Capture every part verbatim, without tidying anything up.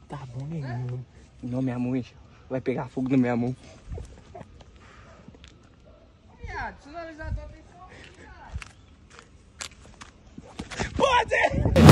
Tá bom, nenhum. Não, minha mão, gente. Vai pegar fogo na minha mão. Viado, sinalizador tem fogo, caralho. Pode!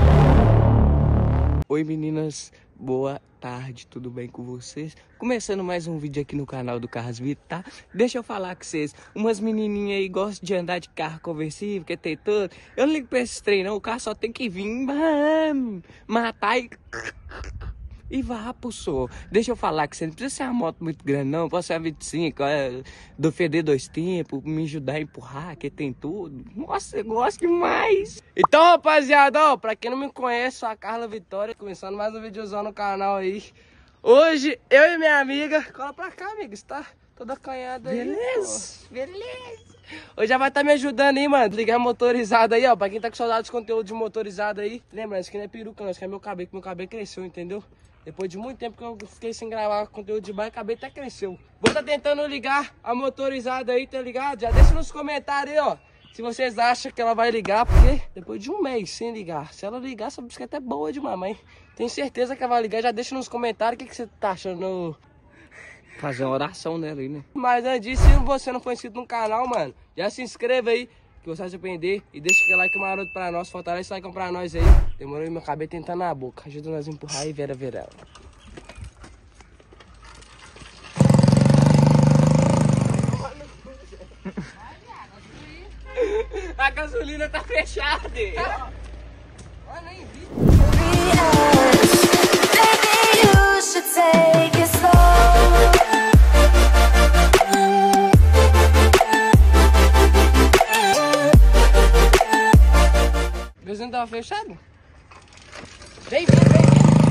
Oi, meninas. Boa tarde, tudo bem com vocês? Começando mais um vídeo aqui no canal do Carros Vitor, tá? Deixa eu falar com vocês. Umas menininhas aí gostam de andar de carro conversível, que tem tudo. Eu não ligo pra esse trem, não. O carro só tem que vir matar e... E vá pro senhor. Deixa eu falar que você não precisa ser uma moto muito grande, não. Pode ser uma vinte e cinco, é, do F D dois tempos, me ajudar a empurrar, que tem tudo. Nossa, eu gosto demais. Então, rapaziada, ó, pra quem não me conhece, sou a Carla Vitória, começando mais um videozão no canal aí. Hoje, eu e minha amiga... Cola pra cá, amiga, está toda acanhada aí. Beleza, pô. Beleza. Hoje já vai estar tá me ajudando aí, mano. Ligar motorizado aí, ó. Pra quem tá com saudade de conteúdo de motorizado aí. Lembrando, isso aqui não é peruca, não. Isso aqui é meu cabelo, que meu cabelo cresceu, entendeu? Depois de muito tempo que eu fiquei sem gravar conteúdo de bike, acabei até cresceu. Vou tá tentando ligar a motorizada aí, tá ligado? Já deixa nos comentários aí, ó. Se vocês acham que ela vai ligar, porque depois de um mês sem ligar. Se ela ligar, essa bicicleta é boa de mamãe. Tenho certeza que ela vai ligar. Já deixa nos comentários o que, que você tá achando. Fazer uma oração nela aí, né? Mas antes disso, se você não for inscrito no canal, mano, já se inscreva aí, que você vai se arrepender. E deixa aquele like maroto pra nós, fortalece o like pra nós aí. Demorou, meu cabelo tentando na boca. Ajuda nós a empurrar aí, Vera Verela. A gasolina tá fechada. Olha, nem vi. O vizinho tava fechado? Vem, vem, vem.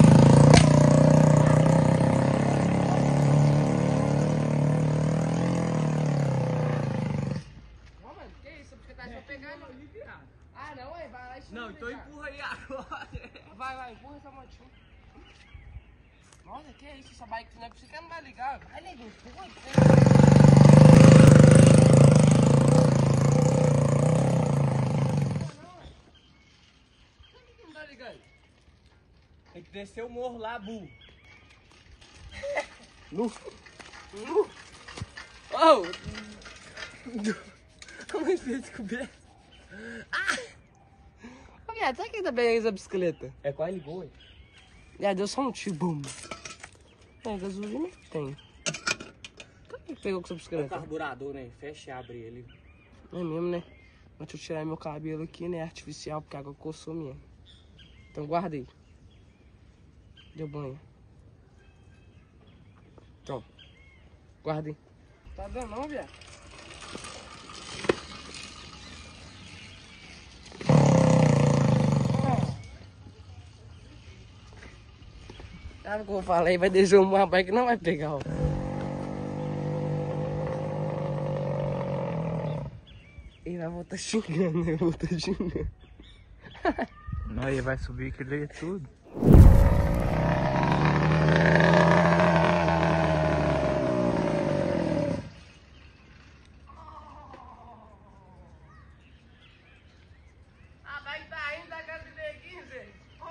Ó, mano, que isso? Porque tá só pegando ali, viado. Ah, não, ué, vai lá e Não, então empurra aí agora. Vai, vai, empurra essa motinha. Nossa, que isso? Essa bike não é pra você que não vai ligar. Vai, nego, empurra. Tem que descer o morro lá, burro. Nu. Nu. Oh! Como é que fez descobrir? Ah! Ô, viado, sabe quem tá pegando essa bicicleta? É quase ligou, hein? Já deu só um tiro, bum. É, gasolina que tem. Por que pegou com essa É o bicicleta? carburador, né? Fecha e abre ele. É mesmo, né? Deixa eu tirar meu cabelo aqui, né? Artificial, porque a água coçou mesmo. Então guardei. Deu banho. Então. Guardei. Tá dando não, viado? Sabe o que eu falei? Vai descer uma bike que não vai pegar, ó. Ele vai voltar xingando, ele vai voltar xingando. Não, ele vai subir que ele é tudo. A bike tá indo da casa de neguinho, Zé.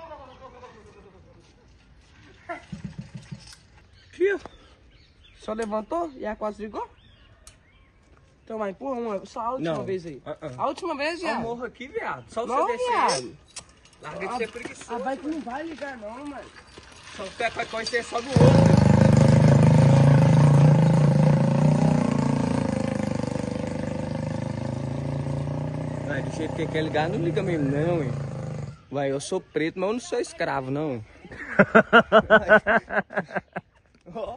Fio. Só levantou e a quase ligou? Então vai, empurra uma, só a última Não. vez aí. Uh -uh. A última vez, Olha o viado. morro aqui, viado. Só Não, você descer. viado. Larga de ser preguiçoso. A bike não vai ligar não, mano. Só o pé com a coisa só do outro. Vai, do jeito que quer ligar, não liga mesmo não, hein. Vai, eu sou preto, mas eu não sou escravo, não. Ó.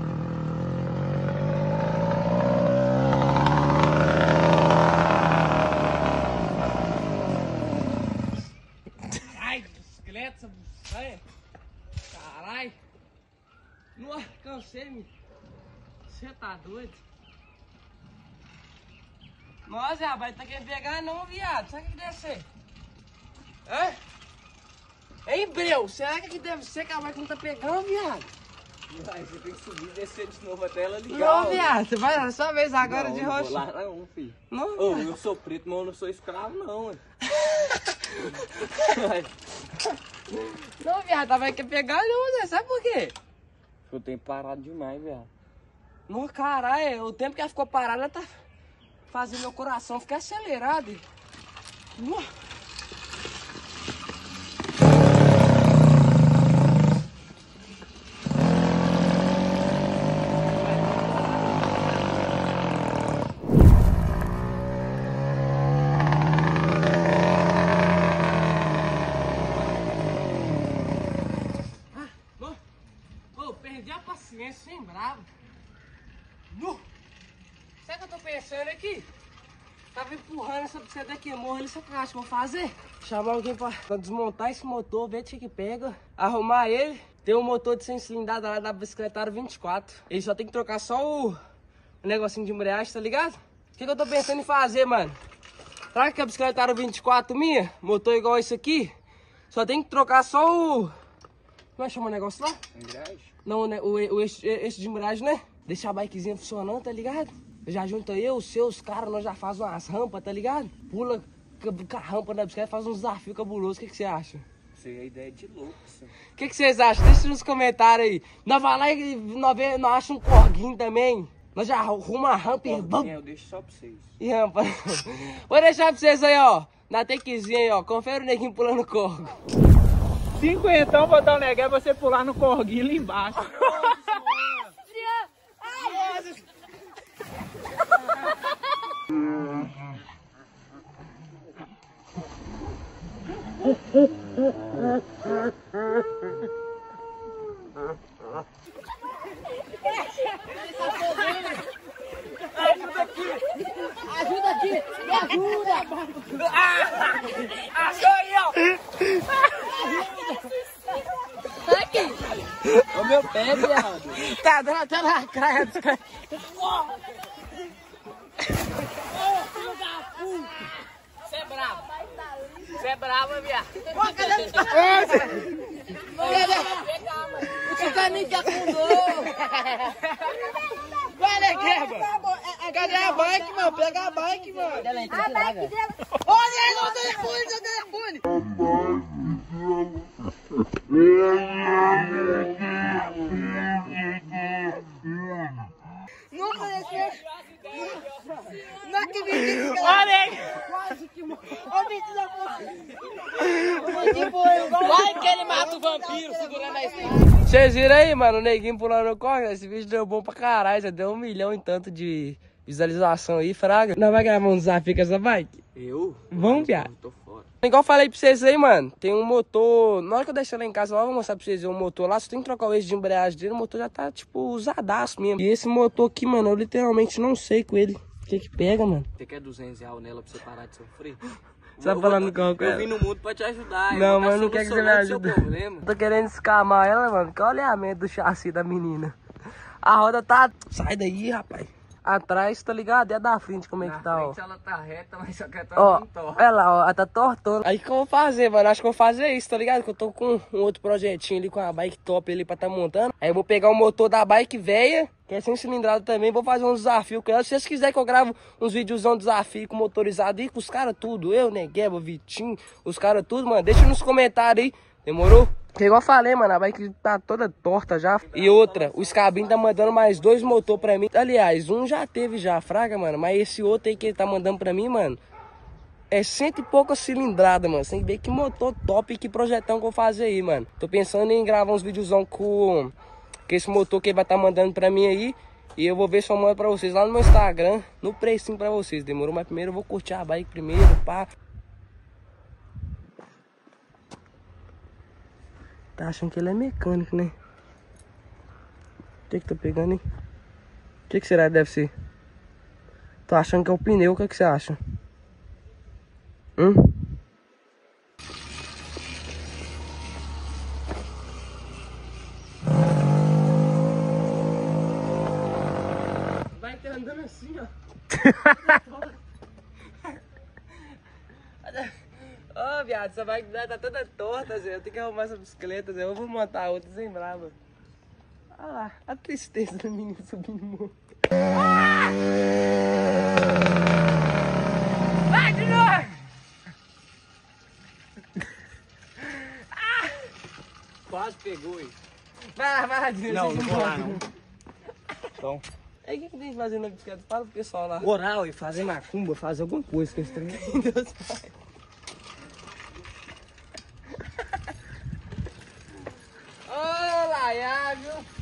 Ai, bicicleta, essa caralho. Não cansei, me. Você tá doido? Nossa, rapaz, tá querendo pegar não, viado. Sabe o que deve ser? Hã? Hein, Breu? Será que aqui deve ser que a bike não tá pegando, viado? Vai, você tem que subir e descer de novo até ela ligar. Não, viado, você vai na sua vez agora não, de não roxo. vou lá não, filho. Não, Ô, eu sou preto, mas eu não sou escravo não, ué. Não, viado, tava quer pegar não, Zé. Sabe por quê? Eu tenho parado demais, velho. Não, caralho, o tempo que ela ficou parada, ela tá fazendo meu coração ficar acelerado. Uh. Perdi a paciência, sem bravo. Nu! Sabe o que eu tô pensando aqui? Tava empurrando essa bicicleta aqui, morro ali, sabe o que eu acho que eu vou fazer? Chamar alguém pra, pra desmontar esse motor, ver o que pega, arrumar ele. Tem um motor de cem cilindrada lá da bicicleta Aro vinte e quatro. Ele só tem que trocar só o, o negocinho de embreagem, tá ligado? O que, que eu tô pensando em fazer, mano? Será que a bicicleta Aro vinte e quatro minha, motor igual esse aqui, só tem que trocar só o... Como é que chama o negócio lá? Embreagem? Não, né? O, o eixo, eixo de embreagem, né? Deixar a bikezinha funcionando, tá ligado? Já junta eu, os seus caras, nós já faz umas rampas, tá ligado? Pula com a rampa da bicicleta, faz uns desafios cabulosos. O que, que você acha? Isso aí é ideia de louco, isso. O que, que vocês acham? Deixa nos comentários aí. Nós vai lá e nós, vê, nós achamos um corguinho também. Nós já arruma a rampa e vamos. Eu deixo só pra vocês. E rampa. Vou deixar pra vocês aí, ó. Na tequezinha aí, ó. Confere o neguinho pulando corgo. Cinquentão botar o neguinho é você pular no corguinho ali embaixo. Ajuda aqui! Ajuda aqui! Me ajuda! Ah! Achou aí, ó! Tá aqui! Ô meu pé, viado! Tá dando até na cara dos caras! Você é bravo! Você é bravo, viado! Pô, cadê os caras? O Titanic afundou! Vai, né, Queba? Cadê a bike, mano? Pega a bike, mano! A bike dela. Olha aí, o telefone, o telefone! Não acredito! Não acredito! Olha aí! Quase que morreu! Ó o bicho da porra! Vai que ele mata o vampiro segurando a espada! Vocês viram aí, mano, o neguinho pulando no corre? Esse vídeo deu bom pra caralho, já deu um milhão e tanto de visualização aí, fraga. Nós vai gravar um desafio com essa bike? Eu? Vamos, viado. Tô fora. Igual eu falei pra vocês aí, mano, tem um motor, na hora que eu deixei lá em casa, lá eu vou mostrar pra vocês um motor lá, só tem que trocar o eixo de embreagem dele, o motor já tá, tipo, usadaço mesmo. E esse motor aqui, mano, eu literalmente não sei com ele o que que pega, mano. Você quer duzentos reais nela pra você parar de sofrer? Você tá falando com Eu vim no mundo pra te ajudar. eu Não, vou mas dar eu não quero que você me solução ajude. pro seu problema. Tô querendo escamar ela, mano, que olha o alinhamento do chassi da menina. A roda tá... Sai daí, rapaz. Atrás, tá ligado? E a da frente, como é Na que tá, ó. frente ela tá reta, mas só que ela tá Ó, muito torta. olha lá, ó, ela tá tortando. Aí o que eu vou fazer, mano? Acho que eu vou fazer isso, tá ligado? Que eu tô com um outro projetinho ali com a bike top ali pra tá montando. Aí eu vou pegar o motor da bike velha, que é sem cilindrada também, vou fazer um desafio com ela. Se vocês quiserem que eu gravo uns videozão de desafio com motorizado aí, com os caras tudo, eu, Negueba, Vitinho, os caras tudo, mano, deixa nos comentários aí, demorou? Porque igual eu falei, mano, a bike tá toda torta já. E outra, o Scabin tá mandando mais dois motores pra mim. Aliás, um já teve já, fraga, mano. Mas esse outro aí que ele tá mandando pra mim, mano, é cento e pouca cilindrada, mano. Você tem que ver que motor top e que projetão que eu vou fazer aí, mano. Tô pensando em gravar uns videozão com, com esse motor que ele vai tá mandando pra mim aí. E eu vou ver se eu mando pra vocês lá no meu Instagram, no precinho pra vocês. Demorou? Mas primeiro eu vou curtir a bike primeiro, pá. Tá achando que ele é mecânico, né? O que que tá pegando, hein? O que que será que deve ser? Tô achando que é o pneu, o que que você acha? Hum? Vai ter andando assim, ó. Ô, oh, viado, essa bike tá toda torta, Zé. Eu tenho que arrumar essa bicicleta, Zé. Eu vou montar outra sem brava. Olha lá, a tristeza do menino subindo o morro. Ah! Vai de novo! Ah! pegou, hein? Vai lá, vai lá, Dino. Não, não vou lá, não. Então. Aí o que, que tem que fazer na bicicleta? Fala pro pessoal lá. Oral e fazer macumba, fazer alguma coisa que eles têm. Deus pai. Ô, Laia, viu?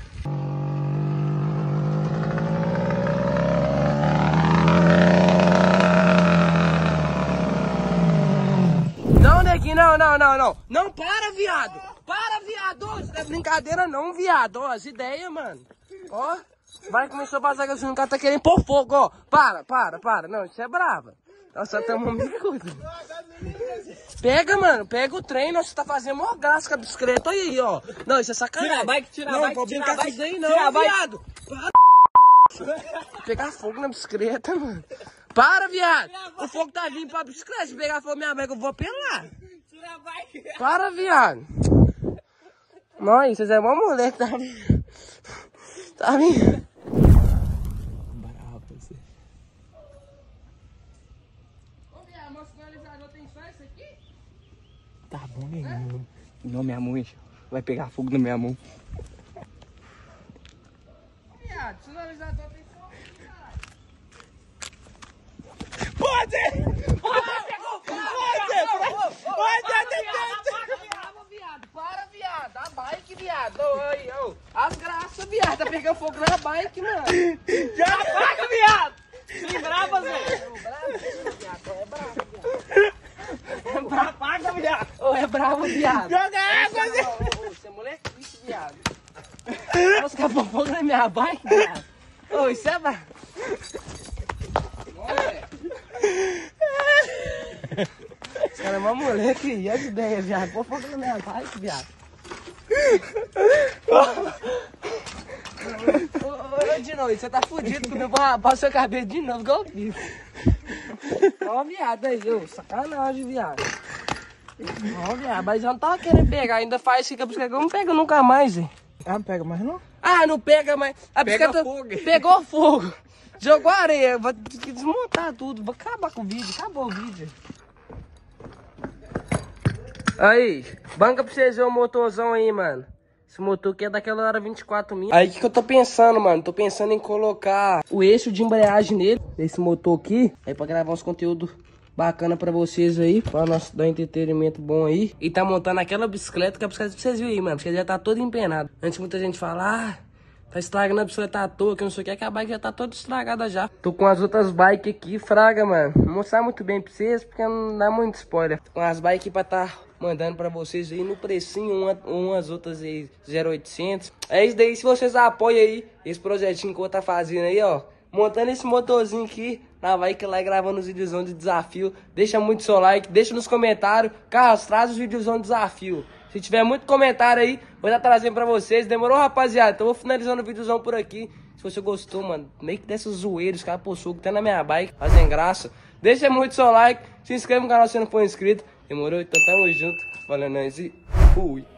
Não, neguinho, não, não, não, não. Não, para, viado. Para, viado. Isso não é brincadeira não, viado. Ó, as ideias, mano. Ó, vai começar a passar que assim, o cara tá querendo pôr fogo, ó. Para, para, para. Não, isso é brava. Nós só estamos micudo. Pega, mano, pega o trem. Nós tá fazendo maior graça com a bicicleta. Olha aí, ó. Não, isso é sacanagem. Tira a bike, tira a não, bike, Não, tira brincar a com bike, isso aí não, tira a bike. viado. Para. Pegar fogo na bicicleta, mano. Para, viado. O fogo tá vindo pra bicicleta. Se pegar fogo na minha bike, eu vou apelar. Tira a bike. Para, viado. Não, vocês é uma moleque, tá vindo. Tá vindo. Bravo, você. Ô, viado, meu sinalizador tem só isso aqui? Tá bom, nenhum. Não, minha mão, enche. Vai pegar fogo na minha mão. Ô, viado, sinalizador tem só isso, caralho. Pode! Pegou, Pode! viado, para, viado. A bike, viado. Oi, ô. As graças, viado. Tá pegando fogo na bike, mano. Já apaga, viado! Se brava, Zé! É bravo, viado. Apaga, viado! Ô, é bravo, viado. Joga água, Zé! Ô, você é moleque, isso, viado. Nossa, acabou fogo na minha bike, viado. Ô, isso é bravo. Olha, esse cara é uma moleque e as ideias, viado. Pô, fogo na minha bike, viado. Ô, ô, ô, de novo, você tá fudido comigo. Vou rapar o seu cabelo de novo, igual eu fiz. Ó, viado aí, ô, sacanagem, viado. Ó, viado, mas eu não tava querendo pegar, ainda faz fica bicicleta que eu não pego nunca mais, hein. Ah, não pega mais não? Ah, não pega mais. A Pega bicicleta fogo. pegou fogo. Jogou areia, vou ter que desmontar tudo, vou acabar com o vídeo, acabou o vídeo. Aí, banca pra vocês verem o motorzão aí, mano. Esse motor aqui é daquela hora vinte e quatro mil. Aí, o que, que eu tô pensando, mano? Tô pensando em colocar o eixo de embreagem nele, nesse motor aqui. Aí, pra gravar uns conteúdos bacana pra vocês aí, pra nós dar um entretenimento bom aí. E tá montando aquela bicicleta, que a bicicleta pra vocês verem aí, mano. Porque já tá toda empenada. Antes muita gente fala, ah, tá estragando a bicicleta à toa, que não sei o que, é que a bike já tá toda estragada já. Tô com as outras bikes aqui, fraga, mano. Não vou mostrar muito bem pra vocês, porque não dá muito spoiler. Com as bikes pra tá mandando pra vocês aí no precinho, uma, umas outras aí, zero oitocentos. É isso daí, se vocês apoiam aí esse projetinho que eu vou tá fazendo aí, ó. Montando esse motorzinho aqui, na bike lá gravando os videozão de desafio. Deixa muito seu like, deixa nos comentários. Carlos, traz os videozão de desafio. Se tiver muito comentário aí, vou estar trazendo pra vocês. Demorou, rapaziada? Então vou finalizando o videozão por aqui. Se você gostou, mano, meio que dessas zoeiras, cara, pô, suco até na minha bike, fazendo graça. Deixa muito seu like, se inscreve no canal se não for inscrito. Demorou? Então tamo junto. Valeu, nós e fui.